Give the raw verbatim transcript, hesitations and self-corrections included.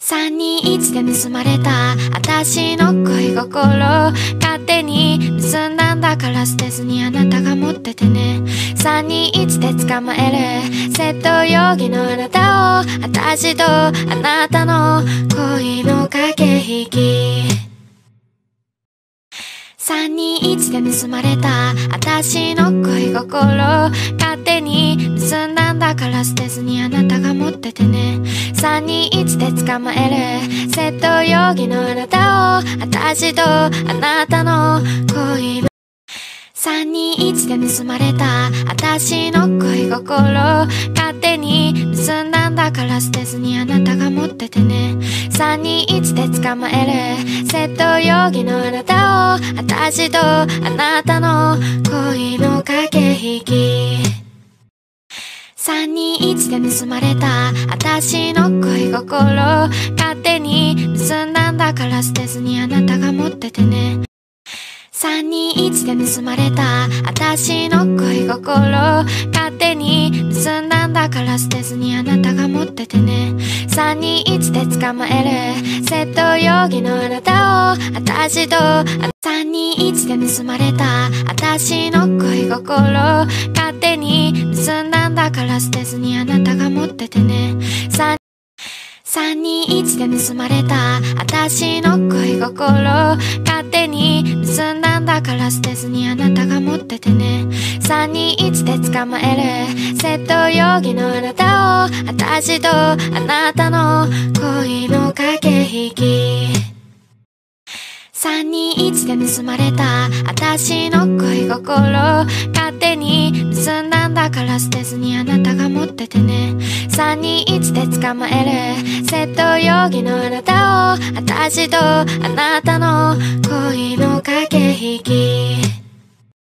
さんにいちで盗まれた私の恋心、勝手に盗んだんだから捨てずにあなたが持っててね。さんにいちで捕まえる窃盗容疑のあなたを、私とあなたの恋の駆け引き。さんにいちで盗まれた私の恋心、勝手に盗んだんだから捨てずにあなたが持っててね。さんにいちで捕まえる窃盗容疑のあなたを、私とあなたの恋のさんにいちで盗まれた私の恋心、勝手に盗んだんだから捨てずにあなたが持っててね。さんにいちで捕まえる窃盗容疑のあなたを、私とあなたの恋の駆け引き。さんにいちで盗まれた私の恋心、勝手に盗んだんだから捨てずにあなたが持っててね。さんにいちで盗まれた私の恋心、勝手に盗んだんだから捨てずにあなたが持っててね。さんにいちで捕まえる窃盗容疑のあなたを、私とさんにいちで盗まれた私の恋心、勝手に盗んだんだから捨てずにあなたが持っててね。さんにいちで盗まれた私の恋心、勝手に盗んだんだから捨てずにあなたが持っててね。さんにいちで捕まえる窃盗容疑のあなたを、私とあなたの恋の駆け引き。さんにいちで盗まれた私の恋心、勝手に盗んだんだから捨てずにあなたが持っててね。さんにいちで捕まえる窃盗容疑のあなたを、私とあなたの恋の駆け引き。